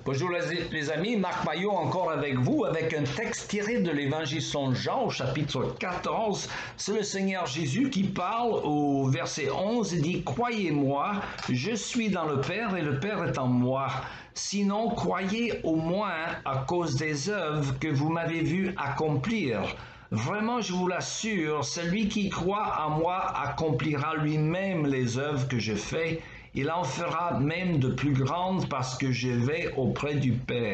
Bonjour les amis, Marc Maillot encore avec vous avec un texte tiré de l'évangile Saint Jean au chapitre 14. C'est le Seigneur Jésus qui parle au verset 11 et dit « Croyez-moi, je suis dans le Père et le Père est en moi. Sinon, croyez au moins à cause des œuvres que vous m'avez vu accomplir. Vraiment, je vous l'assure, celui qui croit en moi accomplira lui-même les œuvres que je fais. Il en fera même de plus grandes parce que je vais auprès du Père. »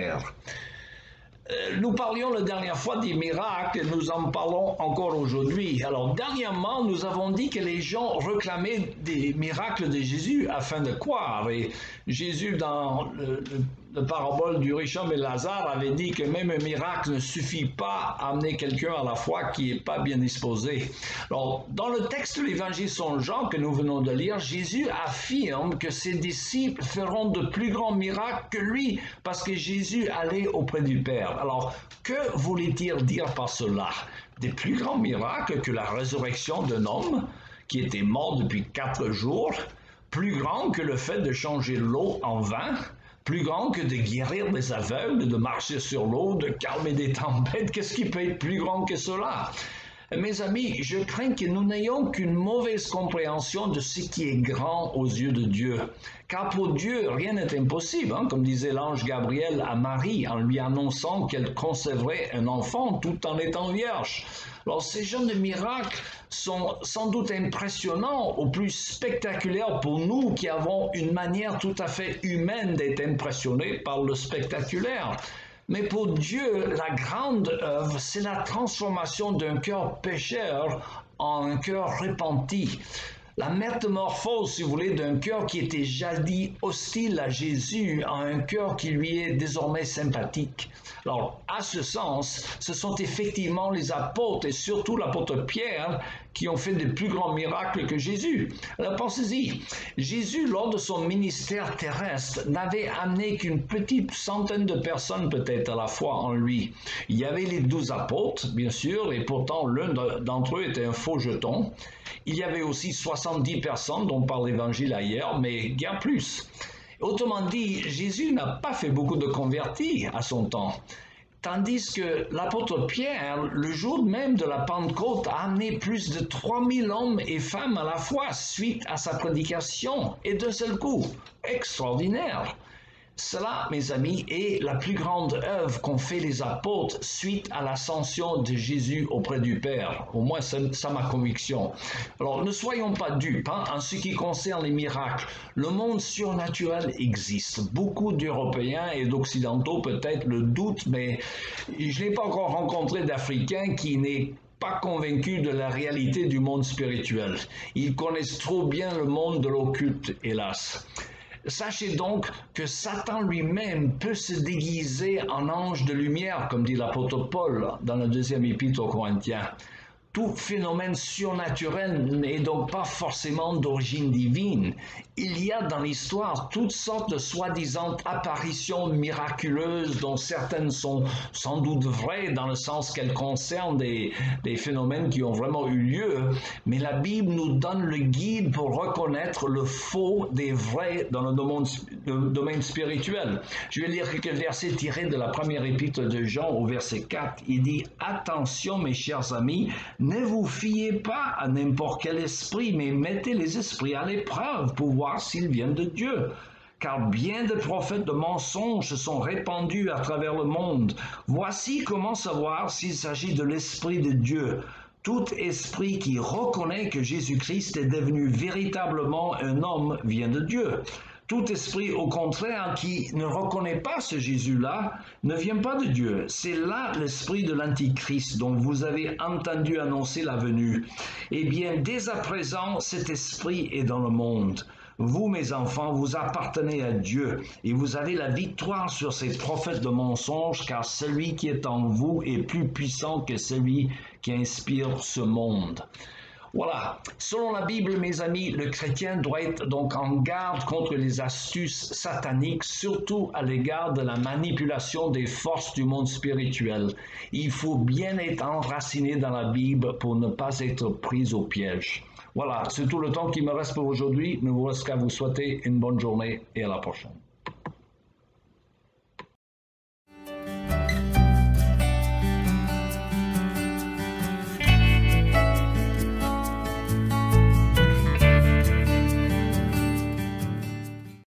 Nous parlions la dernière fois des miracles, nous en parlons encore aujourd'hui. Alors, dernièrement, nous avons dit que les gens réclamaient des miracles de Jésus afin de croire. Et Jésus, dans la parabole du riche homme et Lazare, avait dit que même un miracle ne suffit pas à amener quelqu'un à la foi qui n'est pas bien disposé. Alors, dans le texte de l'évangile Saint Jean que nous venons de lire, Jésus affirme que ses disciples feront de plus grands miracles que lui parce que Jésus allait auprès du Père. Alors, que voulait-il dire par cela? Des plus grands miracles que la résurrection d'un homme qui était mort depuis 4 jours, plus grand que le fait de changer l'eau en vin, plus grand que de guérir des aveugles, de marcher sur l'eau, de calmer des tempêtes. Qu'est-ce qui peut être plus grand que cela? Mes amis, je crains que nous n'ayons qu'une mauvaise compréhension de ce qui est grand aux yeux de Dieu. Car pour Dieu, rien n'est impossible, comme disait l'ange Gabriel à Marie en lui annonçant qu'elle concevrait un enfant tout en étant vierge. Alors ces genres de miracles sont sans doute impressionnants, au plus spectaculaires pour nous qui avons une manière tout à fait humaine d'être impressionnés par le spectaculaire. Mais pour Dieu, la grande œuvre, c'est la transformation d'un cœur pécheur en un cœur repenti. La métamorphose, si vous voulez, d'un cœur qui était jadis hostile à Jésus en un cœur qui lui est désormais sympathique. Alors, à ce sens, ce sont effectivement les apôtres et surtout l'apôtre Pierre qui ont fait de plus grands miracles que Jésus. Alors, pensez-y, Jésus, lors de son ministère terrestre, n'avait amené qu'une petite centaine de personnes peut-être à la fois en lui. Il y avait les 12 apôtres, bien sûr, et pourtant l'un d'entre eux était un faux jeton. Il y avait aussi 70 personnes dont parle l'Évangile ailleurs, mais guère plus. Autrement dit, Jésus n'a pas fait beaucoup de convertis à son temps. Tandis que l'apôtre Pierre, le jour même de la Pentecôte, a amené plus de 3000 hommes et femmes à la foi suite à sa prédication, et d'un seul coup, extraordinaire. Cela, mes amis, est la plus grande œuvre qu'ont fait les apôtres suite à l'ascension de Jésus auprès du Père. Au moins, c'est ça ma conviction. Alors, ne soyons pas dupes en ce qui concerne les miracles. Le monde surnaturel existe. Beaucoup d'Européens et d'Occidentaux peut-être le doutent, mais je n'ai pas encore rencontré d'Africains qui n'est pas convaincus de la réalité du monde spirituel. Ils connaissent trop bien le monde de l'occulte, hélas. Sachez donc que Satan lui-même peut se déguiser en ange de lumière, comme dit l'apôtre Paul dans la 2e épître aux Corinthiens. Tout phénomène surnaturel n'est donc pas forcément d'origine divine. Il y a dans l'histoire toutes sortes de soi-disant apparitions miraculeuses dont certaines sont sans doute vraies dans le sens qu'elles concernent des phénomènes qui ont vraiment eu lieu, mais la Bible nous donne le guide pour reconnaître le faux des vrais dans le domaine spirituel. Je vais lire quelques versets tirés de la 1re épître de Jean au verset 4. Il dit « Attention mes chers amis, ne vous fiez pas à n'importe quel esprit, mais mettez les esprits à l'épreuve pour voir s'ils viennent de Dieu. Car bien de prophètes de mensonges se sont répandus à travers le monde. Voici comment savoir s'il s'agit de l'Esprit de Dieu. Tout esprit qui reconnaît que Jésus-Christ est devenu véritablement un homme vient de Dieu. Tout esprit, au contraire, qui ne reconnaît pas ce Jésus-là, ne vient pas de Dieu. C'est là l'esprit de l'Antichrist dont vous avez entendu annoncer la venue. Eh bien, dès à présent, cet esprit est dans le monde. Vous, mes enfants, vous appartenez à Dieu et vous avez la victoire sur ces prophètes de mensonges, car celui qui est en vous est plus puissant que celui qui inspire ce monde. Voilà, selon la Bible, mes amis, le chrétien doit être donc en garde contre les astuces sataniques, surtout à l'égard de la manipulation des forces du monde spirituel. Il faut bien être enraciné dans la Bible pour ne pas être pris au piège. Voilà, c'est tout le temps qui me reste pour aujourd'hui. Il ne me reste qu'à vous souhaiter une bonne journée et à la prochaine.